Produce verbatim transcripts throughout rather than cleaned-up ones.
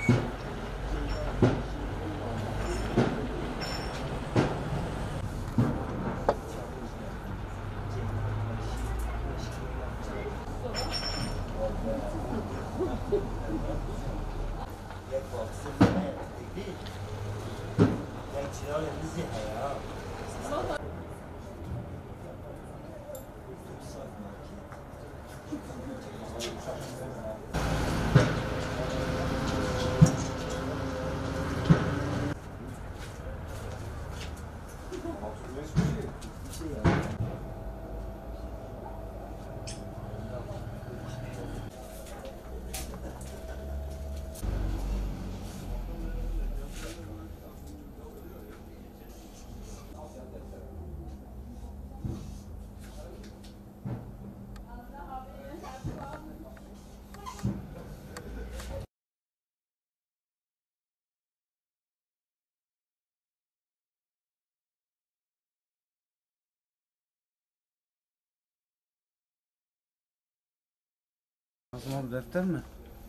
Nazım abi defter mi?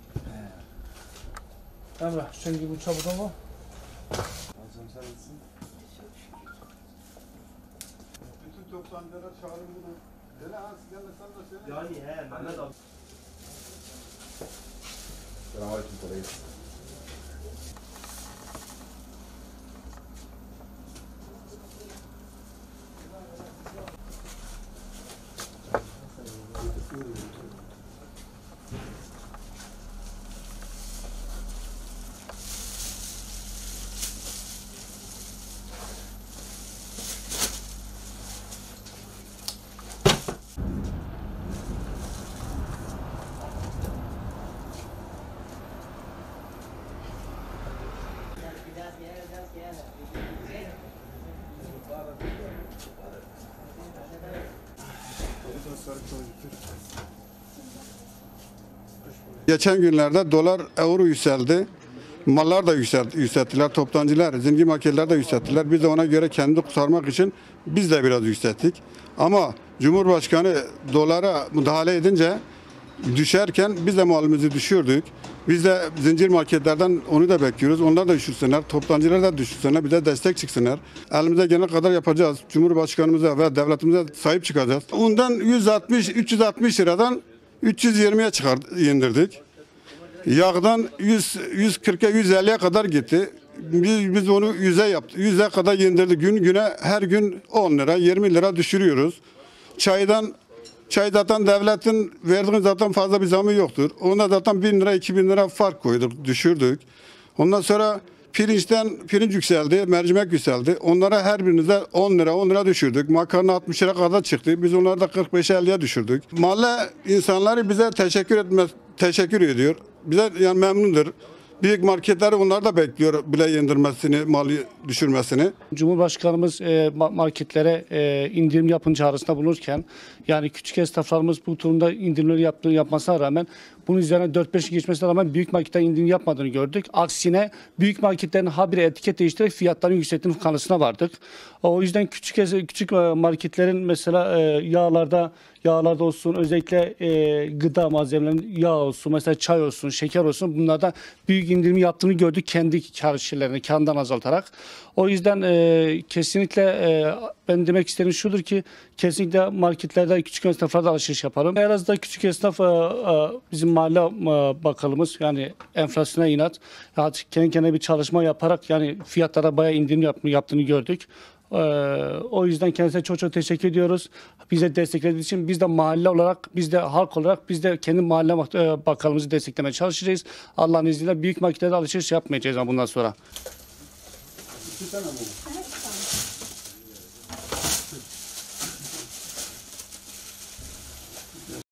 He. Emrah, şimdi bu çabuda mı? Nazım sen gitsin. Bütün toptancılara çağırın bunu. Gel az, gel sen de söyle. Yani he, Mehmet abi. Selamünaleyküm kolay. Geçen günlerde dolar, euro yükseldi. Mallar da yükselttiler. Toptancılar, zincir marketler de yükselttiler. Biz de ona göre kendini kurtarmak için biz de biraz yükselttik. Ama Cumhurbaşkanı dolara müdahale edince düşerken biz de malımızı düşürdük. Biz de zincir marketlerden onu da bekliyoruz. Onlar da düşürsünler. Toptancılar da düşürsünler. Bize destek çıksınlar. Elimize gene kadar yapacağız. Cumhurbaşkanımıza ve devletimize sahip çıkacağız. Ondan yüz altmış üç yüz altmış liradan üç yüz yirmiye çıkar indirdik. Yağdan yüz kırka yüz elliye kadar gitti. Biz, biz onu yüze yaptık. yüze kadar indirdik. Gün güne her gün on lira yirmi lira düşürüyoruz. Çaydan çay zaten devletin verdiği zaten fazla bir zamı yoktur. Ona zaten bin lira iki bin lira fark koyduk, düşürdük. Ondan sonra pirinçten pirinç yükseldi, mercimek yükseldi. Onlara her birinize on lira on lira düşürdük. Makarna altmış lira kadar çıktı. Biz onları da kırk beşe elliye düşürdük. Mahalle insanları bize teşekkür etme teşekkür ediyor. Bize yani memnundur. Büyük marketler onlar da bekliyor bile indirmesini, malı düşürmesini. Cumhurbaşkanımız e, marketlere e, indirim yapın çağrısında bulunurken, yani küçük esnaflarımız bu durumda indirimleri yaptığı yapmasına rağmen bunun üzerine dört beş geçmesine rağmen büyük marketlerin indirim yapmadığını gördük. Aksine büyük marketlerin habire etiket değiştirerek fiyatların yükselttiğinin kanısına vardık. O yüzden küçük küçük marketlerin mesela e, yağlarda yağlarda olsun, özellikle e, gıda malzemelerinin yağ olsun, mesela çay olsun, şeker olsun, bunlardan büyük indirimi yaptığını gördük kendi kar şeylerini karından azaltarak. O yüzden e, kesinlikle e, ben demek istediğim şudur ki kesinlikle marketlerde, küçük esnaflarda alışveriş yapalım. Biraz da küçük esnaf e, e, bizim mahalle e, bakalımız, yani enflasyona inat. Artık kendi kendine bir çalışma yaparak yani fiyatlara bayağı indirim yap, yaptığını gördük. Ee, o yüzden kendisine çok çok teşekkür ediyoruz. Bize desteklediği için biz de mahalle olarak, biz de halk olarak biz de kendi mahalle bakkalımızı desteklemeye çalışacağız. Allah'ın izniyle büyük marketlerde alışveriş yapmayacağız bundan sonra. İki tane mi?